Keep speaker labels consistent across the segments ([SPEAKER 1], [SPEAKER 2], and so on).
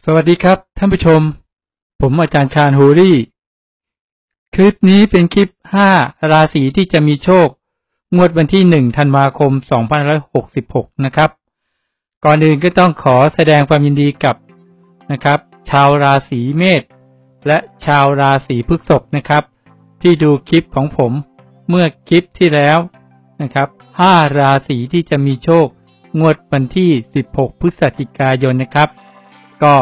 [SPEAKER 1] สวัสดีครับท่านผู้ชมผมอาจารย์ชาญฮูรี่คลิปนี้เป็นคลิป5ราศีที่จะมีโชคงวดวันที่1ธันวาคม2566นะครับก่อนอื่นก็ต้องขอแสดงความยินดีกับนะครับชาวราศีเมษและชาวราศีพฤษภนะครับที่ดูคลิปของผมเมื่อคลิปที่แล้วนะครับ5ราศีที่จะมีโชคงวดวันที่16พฤศจิกายนนะครับก็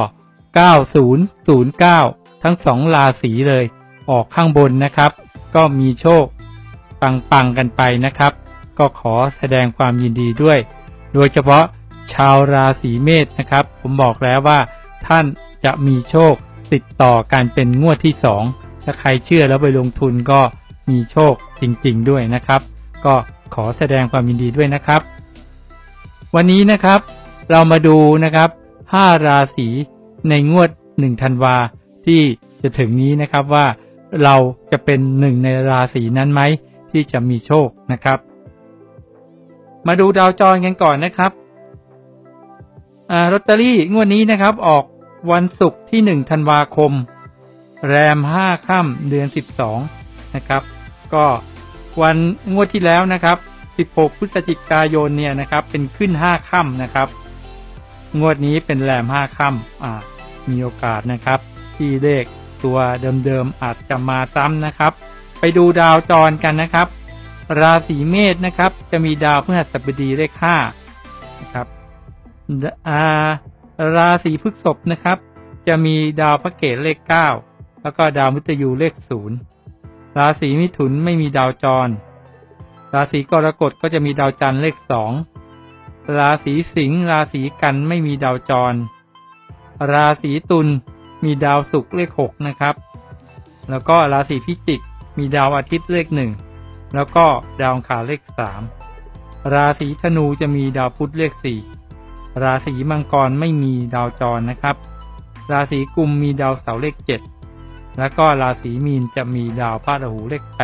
[SPEAKER 1] 9009ทั้ง2ราศีเลยออกข้างบนนะครับก็มีโชคปังๆกันไปนะครับก็ขอแสดงความยินดีด้วยโดยเฉพาะชาวราศีเมษนะครับผมบอกแล้วว่าท่านจะมีโชคติดต่อกันเป็นงวดที่2ถ้าใครเชื่อแล้วไปลงทุนก็มีโชคจริงๆด้วยนะครับก็ขอแสดงความยินดีด้วยนะครับวันนี้นะครับเรามาดูนะครับ5ราศีในงวด1ธันวาที่จะถึงนี้นะครับว่าเราจะเป็น1ในราศีนั้นไหมที่จะมีโชคนะครับมาดูดาวจรกันก่อนนะครับลอตเตอรี่งวดนี้นะครับออกวันศุกร์ที่1ธันวาคมแรม5ค่ำเดือน12นะครับก็วันงวดที่แล้วนะครับ16พฤศจิกายนเนี่ยนะครับเป็นขึ้น5ค่ำนะครับงวดนี้เป็นแรม5ค่ำมีโอกาสนะครับที่เลขตัวเดิมๆอาจจะมาซ้ำนะครับไปดูดาวจรกันนะครับราศีเมษนะครับจะมีดาวพฤหัสบดีเลข5นะครับราศีพฤษภนะครับจะมีดาวพระเกศเลข9แล้วก็ดาวมฤตยูเลข0ราศีมิถุนไม่มีดาวจรราศีกรกฎก็จะมีดาวจันทร์เลข2ราศีสิงห์ราศีกันไม่มีดาวจรราศีตุลมีดาวศุกร์เลข6นะครับแล้วก็ราศีพิจิกมีดาวอาทิตย์เลข1แล้วก็ดาวอังคารเลข3ราศีธนูจะมีดาวพุธเลข4ราศีมังกรไม่มีดาวจรนะครับราศีกุมมีดาวเสาร์เลข7แล้วก็ราศีมีนจะมีดาวพราหูเลข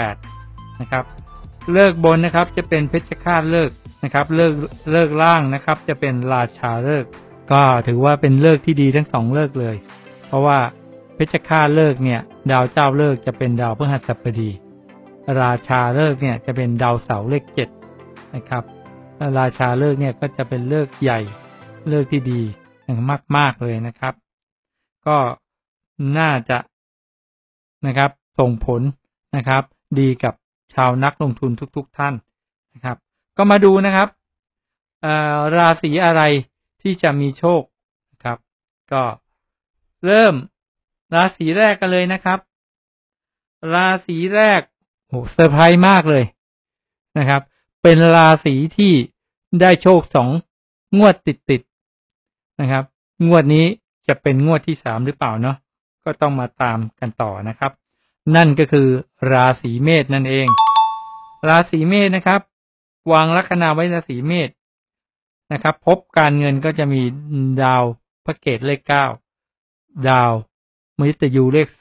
[SPEAKER 1] 8นะครับเลิกบนนะครับจะเป็นเพชฌฆาตเลิกนะครับเลิกล่างนะครับจะเป็นราชาเลิกก็ถือว่าเป็นเลิกที่ดีทั้ง2เลิกเลยเพราะว่าเพชฌฆาตเลิกเนี่ยดาวเจ้าเลิกจะเป็นดาวพฤหัสบดีราชาเลิกเนี่ยจะเป็นดาวเสาร์เลข7นะครับราชาเลิกเนี่ยก็จะเป็นเลิกใหญ่เลิกที่ดีมากๆเลยนะครับก็น่าจะนะครับส่งผลนะครับดีกับชาวนักลงทุนทุกท่านนะครับก็มาดูนะครับราศีอะไรที่จะมีโชคนะครับก็เริ่มราศีแรกกันเลยนะครับราศีแรกเซอร์ไพรส์มากเลยนะครับเป็นราศีที่ได้โชค2งวดติดนะครับงวดนี้จะเป็นงวดที่3หรือเปล่าเนาะก็ต้องมาตามกันต่อนะครับนั่นก็คือราศีเมษนั่นเองราศีเมษนะครับวางลัคนาไว้ราศีเมษนะครับพบการเงินก็จะมีดาวพระเกศเลข9ดาวมฤตยูเลข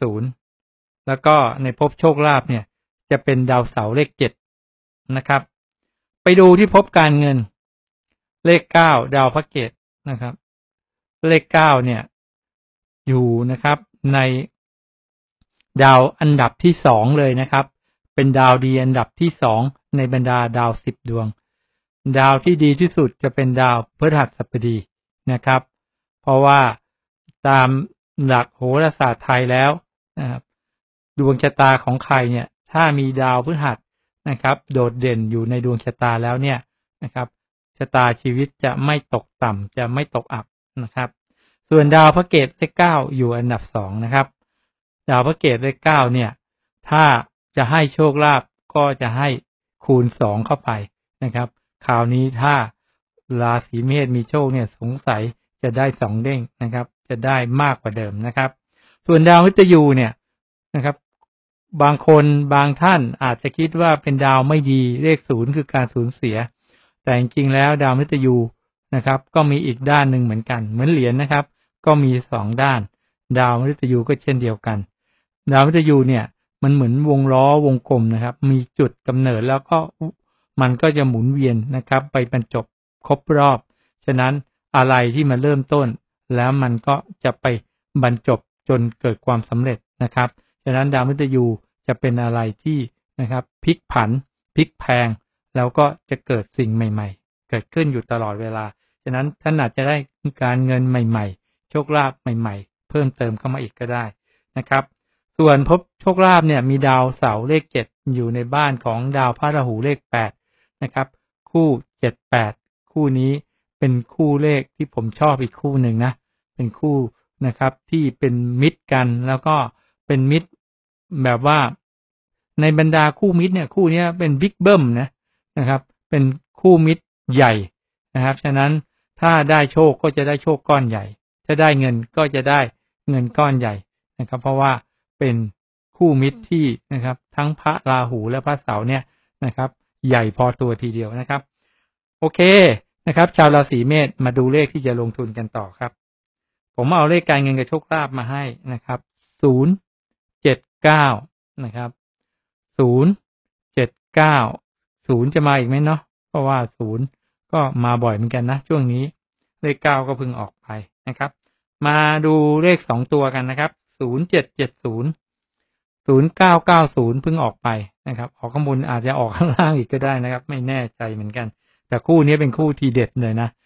[SPEAKER 1] 0แล้วก็ในภพโชคลาภเนี่ยจะเป็นดาวเสาร์เลข7นะครับไปดูที่ภพการเงินเลข9ดาวพระเกศนะครับเลข9เนี่ยอยู่นะครับในดาวอันดับที่2เลยนะครับเป็นดาวดีอันดับที่2ในบรรดาดาว10ดวงดาวที่ดีที่สุดจะเป็นดาวพฤหัสบดีนะครับเพราะว่าตามหลักโหราศาสตร์ไทยแล้วนะครับดวงชะตาของใครเนี่ยถ้ามีดาวพฤหัสนะครับโดดเด่นอยู่ในดวงชะตาแล้วเนี่ยนะครับชะตาชีวิตจะไม่ตกต่ำจะไม่ตกอับนะครับส่วนดาวพระเกศเลข9อยู่อันดับ2นะครับดาวพระเกศเลข9เนี่ยถ้าจะให้โชคลาภก็จะให้คูณ2เข้าไปนะครับคราวนี้ถ้าราศีเมษมีโชคเนี่ยสงสัยจะได้2เด้งนะครับจะได้มากกว่าเดิมนะครับส่วนดาวมฤตยูเนี่ยนะครับบางคนบางท่านอาจจะคิดว่าเป็นดาวไม่ดีเลข0คือการสูญเสียแต่จริงๆแล้วดาวมฤตยูนะครับก็มีอีกด้านหนึ่งเหมือนกันเหมือนเหรียญนะครับก็มี2ด้านดาวมฤตยูก็เช่นเดียวกันดาวมฤตยูเนี่ยมันเหมือนวงล้อวงกลมนะครับมีจุดกำเนิดแล้วก็มันก็จะหมุนเวียนนะครับไปบรรจบครบรอบฉะนั้นอะไรที่มันเริ่มต้นแล้วมันก็จะไปบรรจบจนเกิดความสำเร็จนะครับฉะนั้นดาวมฤตยูจะเป็นอะไรที่นะครับพลิกผันพลิกแพลงแล้วก็จะเกิดสิ่งใหม่ๆเกิดขึ้นอยู่ตลอดเวลาฉะนั้นท่านอาจจะได้การเงินใหม่ๆโชคลาภใหม่ๆเพิ่มเติมเข้ามาอีกก็ได้นะครับส่วนภพโชคลาภเนี่ยมีดาวเสาร์เลข7อยู่ในบ้านของดาวพระราหูเลข8นะครับคู่7-8คู่นี้เป็นคู่เลขที่ผมชอบอีกคู่หนึ่งนะเป็นคู่นะครับที่เป็นมิตรกันแล้วก็เป็นมิตรแบบว่าในบรรดาคู่มิตรเนี่ยคู่นี้เป็นบิ๊กเบิ้มนะครับเป็นคู่มิตรใหญ่นะครับฉะนั้นถ้าได้โชคก็จะได้โชคก้อนใหญ่ถ้าได้เงินก็จะได้เงินก้อนใหญ่นะครับเพราะว่าเป็นคู่มิตรที่นะครับทั้งพระราหูและพระเสาร์เนี่ยนะครับใหญ่พอตัวทีเดียวนะครับโอเคนะครับชาวราศีเมษมาดูเลขที่จะลงทุนกันต่อครับผมเอาเลขการเงินกับโชคลาภมาให้นะครับ079นะครับ079 0จะมาอีกไหมเนาะเพราะว่า0ก็มาบ่อยเหมือนกันนะช่วงนี้เลข9ก็เพิ่งออกไปนะครับมาดูเลข2ตัวกันนะครับ0770 0990เพิ่งออกไปนะครับออกข้างบนอาจจะออกข้างล่างอีกก็ได้นะครับไม่แน่ใจเหมือนกันแต่คู่นี้เป็นคู่ทีเด็ดเลยนะ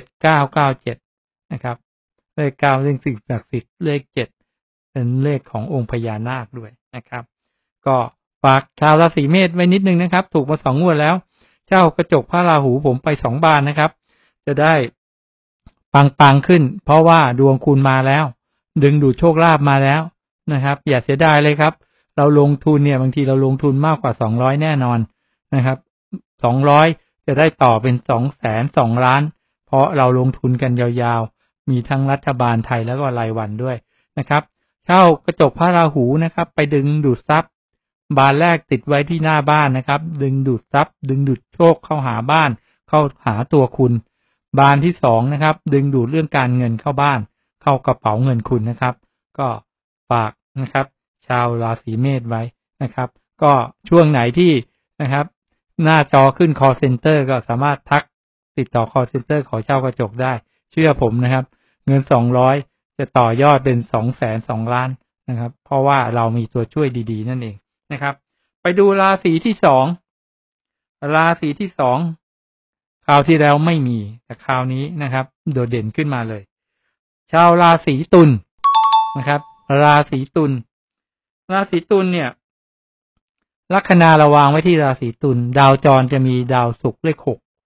[SPEAKER 1] 7997นะครับเลข9เรื่องสิ่งศักดิ์สิทธิ์เลข7เป็นเลขขององค์พญานาคด้วยนะครับก็ฝากชาวราศีเมษไว้นิดนึงนะครับถูกมา2งวดแล้วเจ้ากระจกพระราหูผมไป2บานนะครับจะได้ปังขึ้นเพราะว่าดวงคุณมาแล้วดึงดูดโชคลาภมาแล้วนะครับอย่าเสียดายเลยครับเราลงทุนเนี่ยบางทีเราลงทุนมากกว่า200แน่นอนนะครับ200จะได้ต่อเป็น200,002 ล้านเพราะเราลงทุนกันยาวๆมีทั้งรัฐบาลไทยแล้วก็รายวันด้วยนะครับเช่ากระจกพระราหูนะครับไปดึงดูดทรัพย์บานแรกติดไว้ที่หน้าบ้านนะครับดึงดูดทรัพย์ดึงดูดโชคเข้าหาบ้านเข้าหาตัวคุณบานที่2นะครับดึงดูดเรื่องการเงินเข้าบ้านเข้ากระเป๋าเงินคุณนะครับก็ฝากนะครับชาวราศีเมษไว้นะครับก็ช่วงไหนที่นะครับหน้าจอขึ้น call center ก็สามารถทักติดต่อ call center ขอเช่ากระจกได้เชื่อผมนะครับเงิน200จะต่อยอดเป็น200,002 ล้านนะครับเพราะว่าเรามีตัวช่วยดีๆนั่นเองนะครับไปดูราศีที่2ราศีที่2คราวที่แล้วไม่มีแต่คราวนี้นะครับโดดเด่นขึ้นมาเลยชาวราศีตุลนะครับราศีตุลเนี่ยลัคนาระวางไว้ที่ราศีตุลดาวจรจะมีดาวศุกร์เลข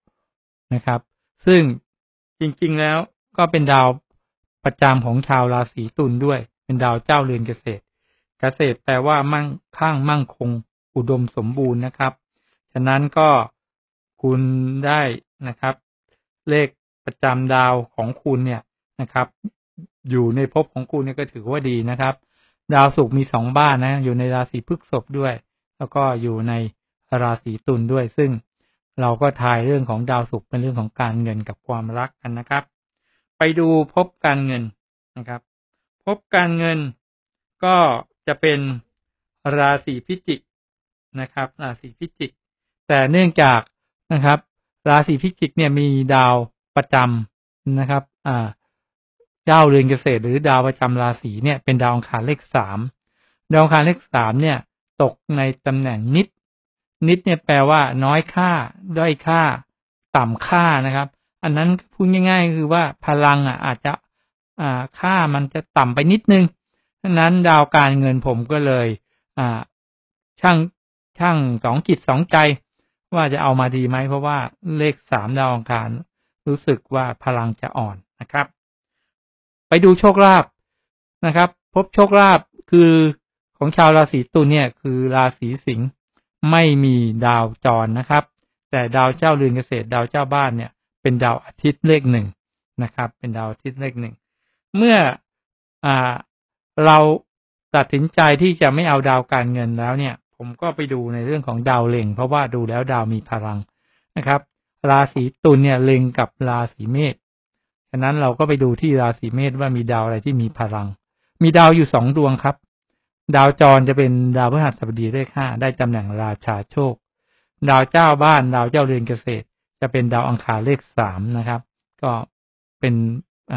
[SPEAKER 1] 6นะครับซึ่งจริงๆแล้วก็เป็นดาวประจำของชาวราศีตุลด้วยเป็นดาวเจ้าเรือนเกษตรแปลว่ามั่งคงอุดมสมบูรณ์นะครับฉะนั้นก็คุณได้นะครับเลขประจำดาวของคุณเนี่ยนะครับอยู่ในภพของคุณเนี่ยก็ถือว่าดีนะครับดาวศุกร์มี2บ้านนะอยู่ในราศีพฤษภด้วยแล้วก็อยู่ในราศีตุลด้วยซึ่งเราก็ทายเรื่องของดาวศุกร์เป็นเรื่องของการเงินกับความรักกันนะครับไปดูภพการเงินนะครับภพการเงินก็จะเป็นราศีพิจิกนะครับราศีพิจิกแต่เนื่องจากนะครับราศีพิจิกเนี่ยมีดาวประจำนะครับเจ้าเรือนเกษตรหรือดาวประจำราศีเนี่ยเป็นดาวอังคารเลข3ดาวอังคารเลข3เนี่ยตกในตำแหน่งนิดเนี่ยแปลว่าน้อยค่าด้อยค่าต่ำค่านะครับอันนั้นพูดง่ายๆคือว่าพลังอาจจะค่ามันจะต่ำไปนิดนึงฉะนั้นดาวการเงินผมก็เลยช่างสองจิตสองใจว่าจะเอามาดีไหมเพราะว่าเลข3ดาวอังคารรู้สึกว่าพลังจะอ่อนนะครับไปดูโชคลาภนะครับพบโชคลาภคือของชาวราศีตุลเนี่ยคือราศีสิงห์ไม่มีดาวจรนะครับแต่ดาวเจ้าเรือนเกษตรดาวเจ้าบ้านเนี่ยเป็นดาวอาทิตย์เลข1นะครับเป็นดาวอาทิตย์เลข1เมื่อเราตัดสินใจที่จะไม่เอาดาวการเงินแล้วเนี่ยผมก็ไปดูในเรื่องของดาวเล็งเพราะว่าดูแล้วดาวมีพลังนะครับราศีตุลเนี่ยเล็งกับราศีเมษฉะนั้นเราก็ไปดูที่ราศีเมษว่ามีดาวอะไรที่มีพลังมีดาวอยู่2ดวงครับดาวจรจะเป็นดาวพฤหัสบดีเลข5ได้ตำแหน่งราชาโชคดาวเจ้าบ้านดาวเจ้าเรือนเกษตรจะเป็นดาวอังคารเลข3นะครับก็เป็น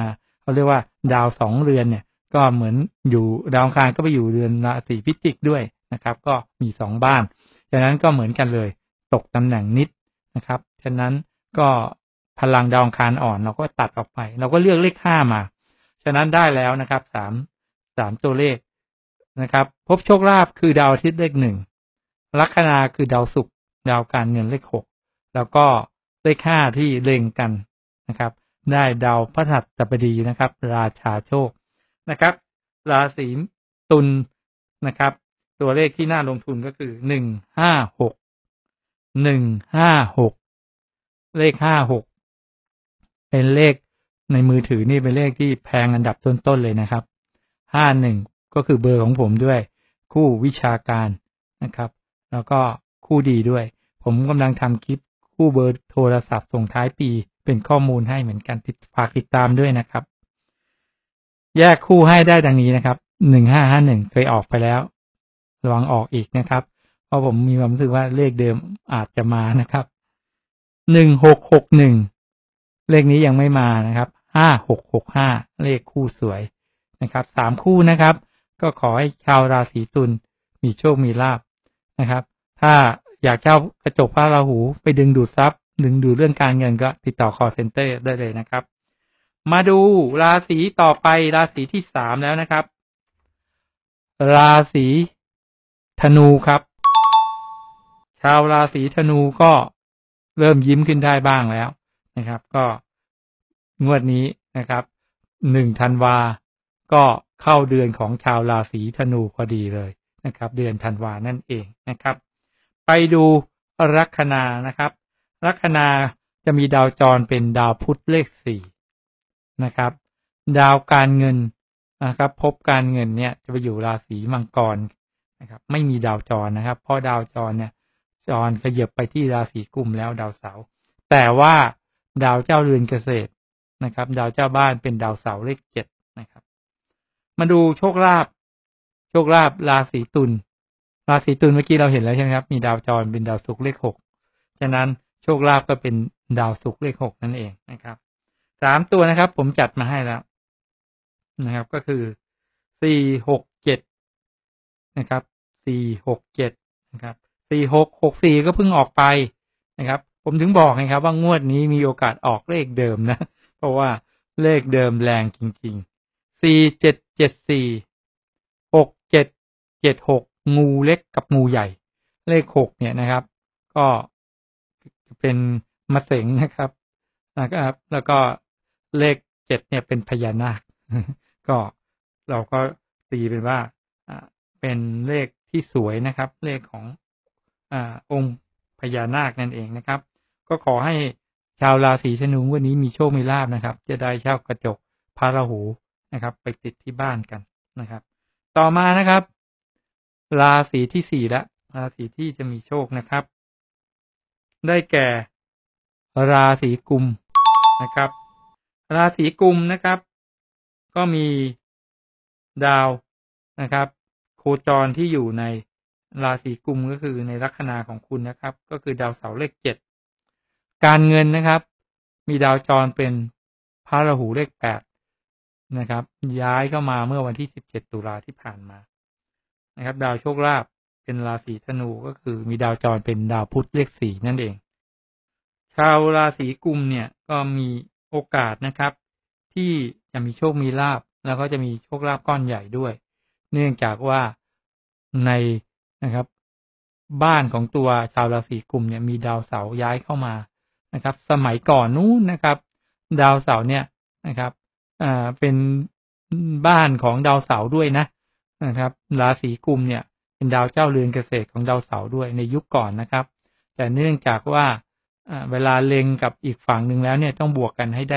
[SPEAKER 1] เขาเรียกว่าดาว2 เรือนเนี่ยก็เหมือนอยู่ดาวอังคารก็ไปอยู่เรือนราศีพิจิกด้วยนะครับก็มี2 บ้านฉะนั้นก็เหมือนกันเลยตกตำแหน่งนิดนะครับฉะนั้นก็พลังดาวอังคารอ่อนเราก็ตัดออกไปเราก็เลือกเลข5มาฉะนั้นได้แล้วนะครับ3ตัวเลขนะครับพบโชคลาภคือดาวอาทิตย์เลข1ลัคนาคือดาวศุกร์ดาวการเงินเลข6แล้วก็เลข5ที่เล็งกันนะครับได้ดาวพฤหัสบดีนะครับราชาโชคนะครับราศีตุลนะครับตัวเลขที่น่าลงทุนก็คือ156เลข56เป็นเลขในมือถือนี่เป็นเลขที่แพงอันดับต้นๆเลยนะครับ51ก็คือเบอร์ของผมด้วยคู่วิชาการนะครับแล้วก็คู่ดีด้วยผมกำลังทำคลิปคู่เบอร์โทรศัพท์ส่งท้ายปีเป็นข้อมูลให้เหมือนกันฝากติดตามด้วยนะครับแยกคู่ให้ได้ดังนี้นะครับ1551เคยออกไปแล้วระวังออกอีกนะครับเพราะผมมีความรู้สึกว่าเลขเดิมอาจจะมานะครับ1661เลขนี้ยังไม่มานะครับ5665เลขคู่สวยนะครับ3คู่นะครับก็ขอให้ชาวราศีตุลมีโชคมีลาภนะครับถ้าอยากเช่ากระจกพระราหูไปดึงดูดทรัพย์ดึงดูดเรื่องการเงินก็ติดต่อ call center ได้เลยนะครับมาดูราศีต่อไปราศีที่3แล้วนะครับราศีธนูครับชาวราศีธนูก็เริ่มยิ้มขึ้นได้บ้างแล้วนะครับก็งวดนี้นะครับ1 ธันวาก็เข้าเดือนของชาวราศีธนูพอดีเลยนะครับเดือนธันวานั่นเองนะครับไปดูลัคนานะครับลัคนาจะมีดาวจรเป็นดาวพุธเลข4นะครับดาวการเงินนะครับพบการเงินเนี่ยจะไปอยู่ราศีมังกรนะครับไม่มีดาวจรนะครับเพราะดาวจรเนี่ยจรขยับไปที่ราศีกุมแล้วดาวเสาร์แต่ว่าดาวเจ้าเรือนเกษตรนะครับดาวเจ้าบ้านเป็นดาวเสาร์เลข7นะครับมาดูโชคลาภราศีตุลเมื่อกี้เราเห็นแล้วใช่ไหมครับมีดาวจรเป็นดาวศุกร์เลข6ฉะนั้นโชคลาภก็เป็นดาวศุกร์เลข6นั่นเองนะครับ3ตัวนะครับผมจัดมาให้แล้วนะครับก็คือ467นะครับ467นะครับ4664ก็เพิ่งออกไปนะครับผมถึงบอกไงครับว่างวดนี้มีโอกาสออกเลขเดิมนะเพราะว่าเลขเดิมแรงจริงๆ4774 6776งูเล็กกับงูใหญ่เลข6เนี่ยนะครับก็เป็นมะเสงนะครับแล้วก็เลข7เนี่ยเป็นพญานาคก็เราก็ตีเป็นว่าเป็นเลขที่สวยนะครับเลขขององค์พญานาคนั่นเองนะครับก็ขอให้ชาวราศีธนูวันนี้มีโชคมีลาภนะครับจะได้เช่ากระจกพระราหูนะครับไปติดที่บ้านกันนะครับต่อมานะครับราศีที่4และราศีที่จะมีโชคนะครับได้แก่ราศีกุมนะครับราศีกุมนะครับก็มีดาวนะครับโคจรที่อยู่ในราศีกุมก็คือในลัคนาของคุณนะครับก็คือดาวเสาร์เลข7การเงินนะครับมีดาวจรเป็นพระราหูเลข8นะครับย้ายเข้ามาเมื่อวันที่17ตุลาที่ผ่านมานะครับดาวโชคลาภเป็นราศีธนูก็คือมีดาวจรเป็นดาวพุธเลข4นั่นเองชาวราศีกุมเนี่ยก็มีโอกาสนะครับที่จะมีโชคมีลาภแล้วก็จะมีโชคลาภก้อนใหญ่ด้วยเนื่องจากว่าในนะครับบ้านของตัวชาวราศีกุมเนี่ยมีดาวเสาร์ย้ายเข้ามานะครับสมัยก่อนนู้นนะครับดาวเสาร์เนี่ยนะครับเป็นบ้านของดาวเสาร์ด้วยนะครับราศีกุมเนี่ยเป็นดาวเจ้าเรือนเกษตรของดาวเสาร์ด้วยในยุคก่อนนะครับแต่เนื่องจากว่าเวลาเล็งกับอีกฝั่งหนึ่งแล้วเนี่ยต้องบวกกันให้ได้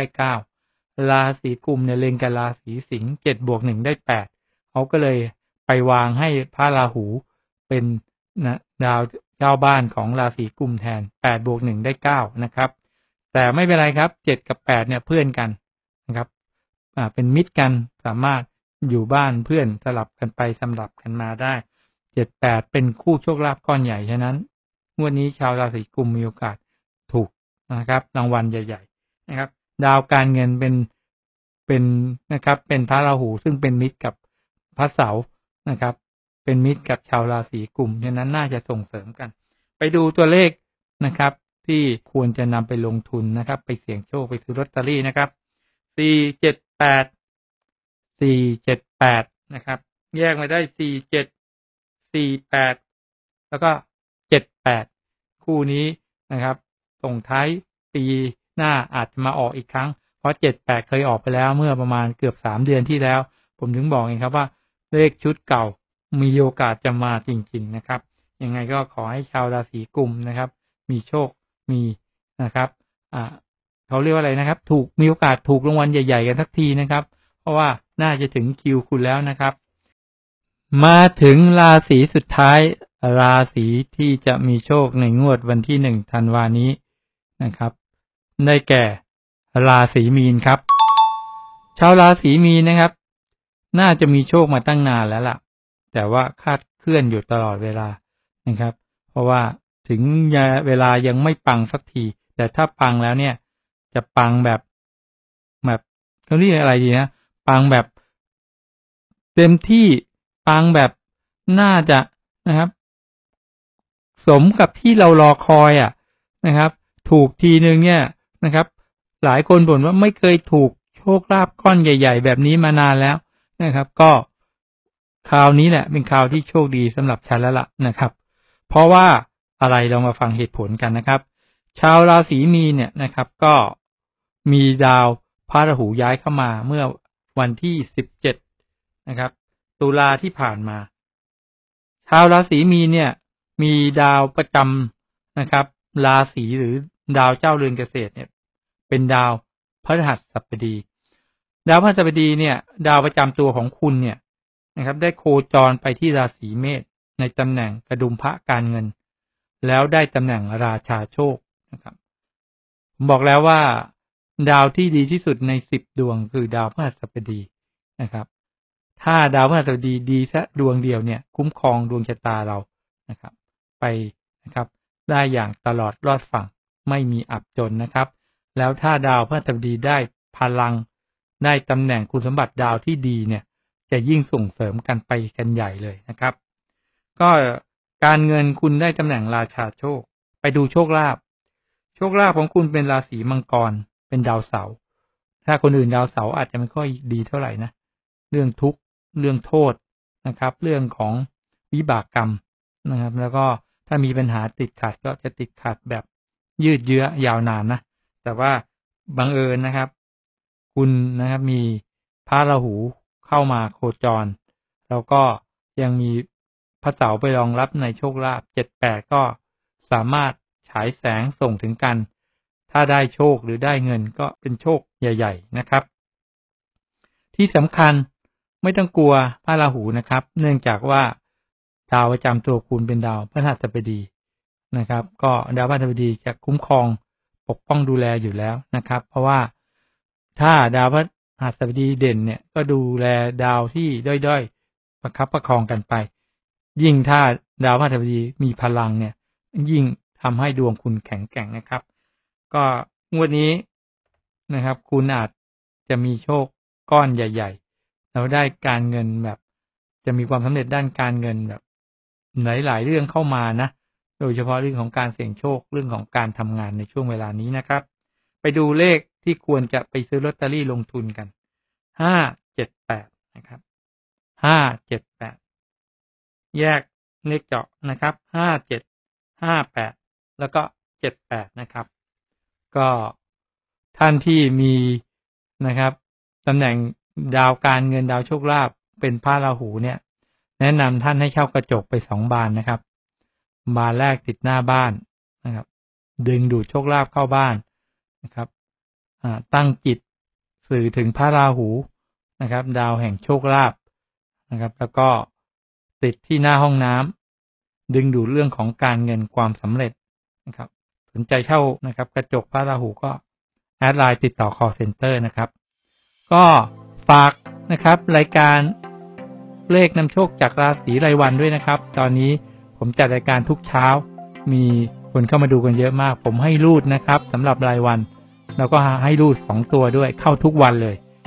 [SPEAKER 1] 9ราศีกุมเนี่ยเล็งกับราศีสิงห์7 บวก 1ได้8เขาก็เลยไปวางให้พระราหูเป็นดาวเจ้าบ้านของราศีกุมแทน8 บวก 1ได้9นะครับแต่ไม่เป็นไรครับ7กับ8เนี่ยเพื่อนกันนะครับเป็นมิตรกันสามารถอยู่บ้านเพื่อนสลับกันไปสลับกันมาได้7-8เป็นคู่โชคลาภก้อนใหญ่ฉะนั้นงวดนี้ชาวราศีกุมมีโอกาสถูกนะครับรางวัลใหญ่ๆนะครับดาวการเงินเป็นเป็นนะครับเป็นพระราหูซึ่งเป็นมิตรกับพระเสาร์นะครับเป็นมิตรกับชาวราศีกุมฉะนั้นน่าจะส่งเสริมกันไปดูตัวเลขนะครับที่ควรจะนำไปลงทุนนะครับไปเสี่ยงโชคไปซื้อลอตเตอรี่นะครับ478นะครับแยกมาได้4748แล้วก็78คู่นี้นะครับส่งท้ายปีหน้าอาจจะมาออกอีกครั้งเพราะ78เคยออกไปแล้วเมื่อประมาณเกือบ3เดือนที่แล้วผมถึงบอกเองครับว่าเลขชุดเก่ามีโอกาสจะมาจริงๆนะครับยังไงก็ขอให้ชาวราศีกุมนะครับมีโชคมีนะครับเขาเรียกว่าอะไรนะครับมีโอกาสถูกรางวัลใหญ่ๆกันสักทีนะครับเพราะว่าน่าจะถึงคิวคุณแล้วนะครับมาถึงราศีสุดท้ายราศีที่จะมีโชคในงวดวันที่1ธันวานี้นะครับได้แก่ราศีมีนครับชาวราศีมีนนะครับน่าจะมีโชคมาตั้งนานแล้วล่ะแต่ว่าคาดเคลื่อนอยู่ตลอดเวลานะครับเพราะว่าถึงเวลายังไม่ปังสักทีแต่ถ้าปังแล้วเนี่ยจะปังแบบเขาเรียกอะไรดีนะปังแบบเต็มที่ปังแบบน่าจะนะครับสมกับที่เรารอคอยนะครับถูกทีนึงเนี่ยนะครับหลายคนบ่นว่าไม่เคยถูกโชคลาภก้อนใหญ่ๆแบบนี้มานานแล้วนะครับก็คราวนี้แหละเป็นคราวที่โชคดีสำหรับฉันแล้วล่ะนะครับเพราะว่าอะไรลองมาฟังเหตุผลกันนะครับชาวราศีมีนเนี่ยนะครับก็มีดาวพระราหูย้ายเข้ามาเมื่อวันที่17นะครับตุลาที่ผ่านมาชาวราศีมีนเนี่ยมีดาวประจำนะครับราศีหรือดาวเจ้าเรือนเกษตรเนี่ยเป็นดาวพฤหัสบดีดาวพฤหัสบดีเนี่ยดาวประจำตัวของคุณเนี่ยนะครับได้โคจรไปที่ราศีเมษในตำแหน่งกระดุมพระการเงินแล้วได้ตำแหน่งราชาโชคนะครับผมบอกแล้วว่าดาวที่ดีที่สุดใน10ดวงคือดาวพฤหัสบดีนะครับถ้าดาวพฤหัสบดีดีแค่ดวงเดียวเนี่ยคุ้มครองดวงชะตาเรานะครับไปนะครับได้อย่างตลอดรอดฝั่งไม่มีอับจนนะครับแล้วถ้าดาวพฤหัสบดีได้พลังได้ตำแหน่งคุณสมบัติดาวที่ดีเนี่ยจะยิ่งส่งเสริมกันไปกันใหญ่เลยนะครับก็การเงินคุณได้ตำแหน่งราชาโชคไปดูโชคลาภของคุณเป็นราศีมังกรเป็นดาวเสาร์ถ้าคนอื่นดาวเสาร์อาจจะไม่ค่อยดีเท่าไหร่นะเรื่องทุกข์เรื่องโทษนะครับเรื่องของวิบากกรรมนะครับแล้วก็ถ้ามีปัญหาติดขัดก็จะติดขัดแบบยืดเยื้อยาวนานนะแต่ว่าบังเอิญนะครับคุณนะครับมีพระราหูเข้ามาโคจรแล้วก็ยังมีพระเสาร์ไปรองรับในโชคลาภ78ก็สามารถฉายแสงส่งถึงกันถ้าได้โชคหรือได้เงินก็เป็นโชคใหญ่ๆนะครับที่สำคัญไม่ต้องกลัวพระราหูนะครับเนื่องจากว่าดาวประจำตัวคุณเป็นดาวพฤหัสบดีนะครับก็ดาวพฤหัสบดีจะคุ้มครองปกป้องดูแลอยู่แล้วนะครับเพราะว่าถ้าดาวพฤหัสบดีเด่นเนี่ยก็ดูแลดาวที่ด้อยๆประคับประคองกันไปยิ่งถ้าดาวพฤหัสบดีมีพลังเนี่ยยิ่งทำให้ดวงคุณแข็งแกร่งนะครับก็งวดนี้นะครับคุณอาจจะมีโชคก้อนใหญ่ๆแล้วได้การเงินแบบจะมีความสำเร็จด้านการเงินแบบหลายๆเรื่องเข้ามานะโดยเฉพาะเรื่องของการเสี่ยงโชคเรื่องของการทำงานในช่วงเวลานี้นะครับไปดูเลขที่ควรจะไปซื้อลอตเตอรี่ลงทุนกัน578นะครับ578แยกเลขเจาะนะครับ5758แล้วก็78นะครับก็ท่านที่มีนะครับตำแหน่งดาวการเงินดาวโชคลาภเป็นพระราหูเนี่ยแนะนำท่านให้เช่ากระจกไป2บานนะครับบานแรกติดหน้าบ้านนะครับดึงดูดโชคลาภเข้าบ้านนะครับตั้งจิตสื่อถึงพระราหูนะครับดาวแห่งโชคลาภนะครับแล้วก็ติดที่หน้าห้องน้ำดึงดูดเรื่องของการเงินความสำเร็จนะครับสนใจเช่านะครับกระจกพระราหูก็แอดไลน์ติดต่อ call center นะครับก็ฝากนะครับรายการเลขนำโชคจากราศีรายวันด้วยนะครับตอนนี้ผมจัดรายการทุกเช้ามีคนเข้ามาดูกันเยอะมากผมให้รูดนะครับสำหรับรายวันแล้วก็ให้รูด2ตัวด้วยเข้าทุกวันเลย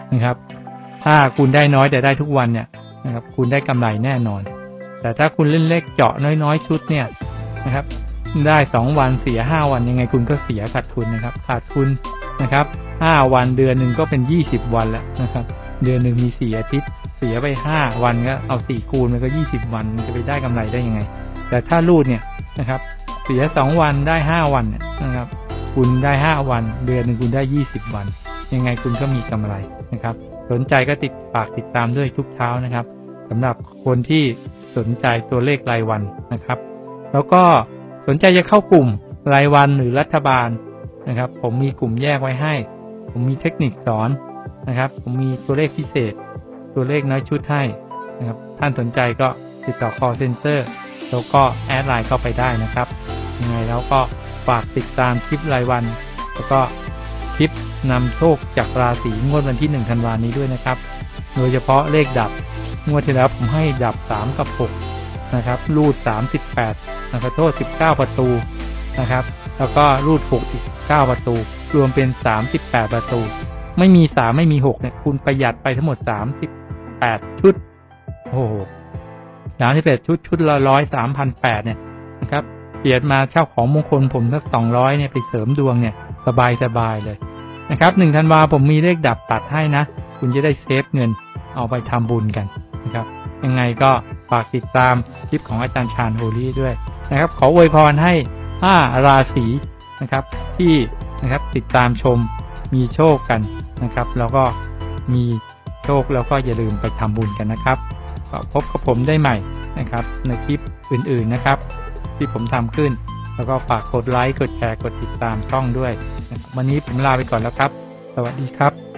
[SPEAKER 1] นะครับถ้าคุณได้น้อยแต่ได้ทุกวันเนี่ยนะครับคุณได้กำไรแน่นอนแต่ถ้าคุณเล่นเลขเจาะน้อยๆชุดเนี่ยนะครับได้2 วันเสีย5 วันยังไงคุณก็เสียขาดทุนนะครับขาดทุนนะครับ5 วันเดือนหนึ่งก็เป็น20 วันแล้วนะครับเดือนหนึ่งมี4 อาทิตย์เสียไป5 วันก็เอา4 คูณมันก็20 วันมันจะไปได้กำไรได้ยังไงแต่ถ้ารูดเนี่ยนะครับเสีย2 วันได้5 วันเนี่ยนะครับคุณได้5 วันเดือนหนึ่งคุณได้20 วันยังไงคุณก็มีกำไรนะครับสนใจก็ติดตามด้วยทุกเช้านะครับสำหรับคนที่สนใจตัวเลขรายวันนะครับแล้วก็สนใจจะเข้ากลุ่มรายวันหรือรัฐบาลนะครับผมมีกลุ่มแยกไว้ให้ผมมีเทคนิคสอนนะครับผมมีตัวเลขพิเศษตัวเลขน้อยชุดให้นะครับท่านสนใจก็ติดต่อ call center แล้วก็แอดไลน์เข้าไปได้นะครับยังไงแล้วก็ฝากติดตามคลิปรายวันแล้วก็คลิปนำโชคจากราศีงวดวันที่1 ธันวาคมนี้ด้วยนะครับโดยเฉพาะเลขดับงวดที่แล้วผมให้ดับ3 กับ 6นะครับรูด38ขอโทษ19 ประตูนะครับแล้วก็รูด6อีก9 ประตูรวมเป็น38 ประตูไม่มี3ไม่มี6เนี่ยคุณประหยัดไปทั้งหมด38 ชุดโอ้โห38 ชุดละ100 3,800เนี่ยนะครับเปลี่ยนมาเช่าของมงคลผมสัก200เนี่ยไปเสริมดวงเนี่ยสบายเลยนะครับ1 ธันวาผมมีเลขดับตัดให้นะคุณจะได้เซฟเงินเอาไปทำบุญกันนะครับยังไงก็ฝากติดตามคลิปของอาจารย์ชาญโฮลี่ด้วยนะครับขออวยพรให้5 ราศีนะครับที่นะครับติดตามชมมีโชคกันนะครับแล้วก็มีโชคแล้วก็อย่าลืมไปทำบุญกันนะครับก็พบกับผมได้ใหม่นะครับในคลิปอื่นๆนะครับที่ผมทำขึ้นแล้วก็ฝากกดไลค์กดแชร์กดติดตามช่องด้วยวันนี้ผมลาไปก่อนแล้วครับสวัสดีครับ